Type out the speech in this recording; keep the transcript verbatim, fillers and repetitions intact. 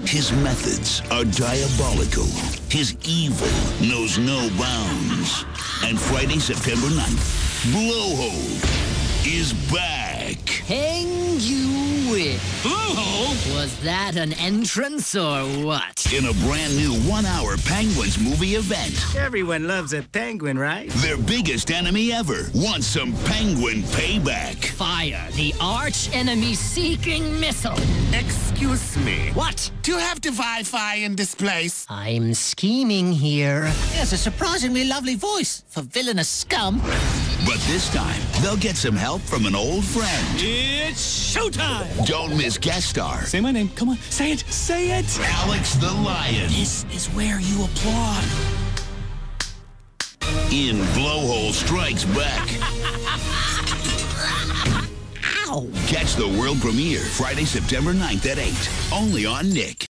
His methods are diabolical. His evil knows no bounds. And Friday, September ninth, Blowhole is back. Hang you with. Blowhole? Was that an entrance or what? In a brand new one-hour Penguins movie event. Everyone loves a penguin, right? Their biggest enemy ever wants some penguin payback. Fire the arch-enemy seeking missile. Excuse me. What? Do you have the Wi-Fi in this place? I'm scheming here. He has a surprisingly lovely voice for villainous scum. But this time, they'll get some help from an old friend. It's showtime! Don't miss guest star Say my name. Come on. Say it. Say it. Alex the Lion This is where you applaud. in Blowhole Strikes Back. Ow! Catch the world premiere Friday, September ninth at eight. Only on Nick.